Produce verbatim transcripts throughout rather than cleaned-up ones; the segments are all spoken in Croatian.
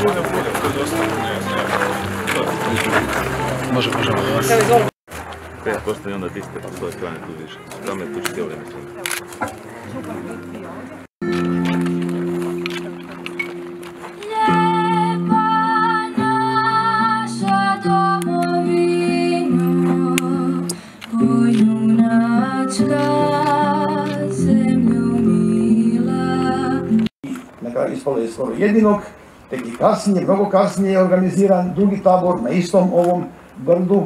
Bude, bude, to je dosta. Može, može. pet posto i onda ti ste po svojoj strani tu više. Tamo je tu čitavlje, mislim. Na kraju ispalo je skoro jedinog, tek i kasnije, mnogo kasnije je organiziran drugi tabor na istom ovom brdu.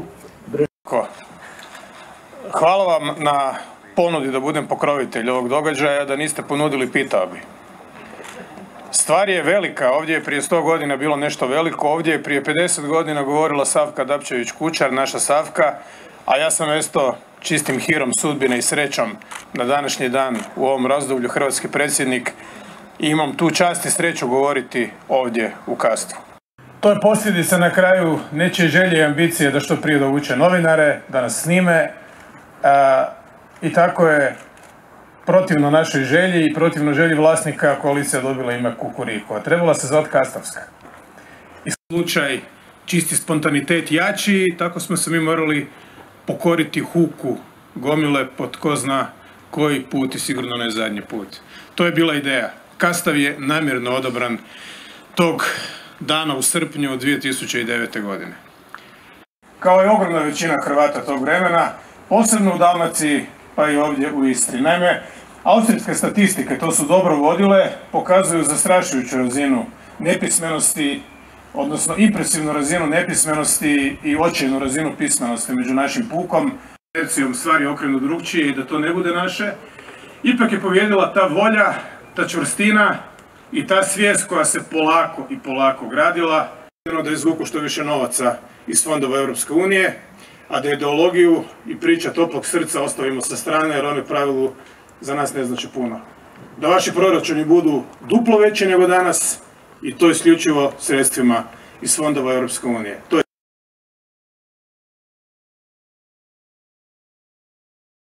Hvala vam na ponudi da budem pokrovitelj ovog događaja, da niste ponudili pitao bi. Stvar je velika, ovdje je prije sto godina bilo nešto veliko, ovdje je prije pedeset godina govorila Savka Dapčević-Kučar, naša Savka, a ja sam esto čistim hirom sudbine i srećom na današnji dan u ovom razdoblju hrvatski predsjednik i imam tu čast i sreću govoriti ovdje u Kastvu. To je posljedica na kraju nečije želje i ambicije da što prije dovuče novinare, da nas snime, a, i tako je protivno našoj želji i protivno želji vlasnika koalicija dobila ime Kukuriku, a trebala se zvati Kastavska. I slučaj čisti spontanitet jači, tako smo se mi morali pokoriti huku gomile po tko zna koji put i sigurno ne zadnji put. To je bila ideja. Kastav je namjerno odabran tog dana u srpnju dvije tisuće devete. godine. Kao i ogromna većina Hrvata tog vremena, posebno u Dalmaciji pa i ovdje u Istri. Naime, austrijske statistike, to su dobro vodile, pokazuju zastrašujuću razinu nepismenosti, odnosno impresivnu razinu nepismenosti i očajnu razinu pismenosti među našim pukom. Percepcijom stvari okrenu drugčije i da to ne bude naše. Ipak je pobjedila ta volja, ta čvrstina i ta svijest koja se polako i polako gradila, da izvuku što više novaca iz fondova Europske unije, a da ideologiju i priča toplog srca ostavimo sa strane, jer one u pravilu za nas ne znači puno. Da vaši proračuni budu duplo veći nego danas i to isključivo sredstvima iz fondova Europske unije. To je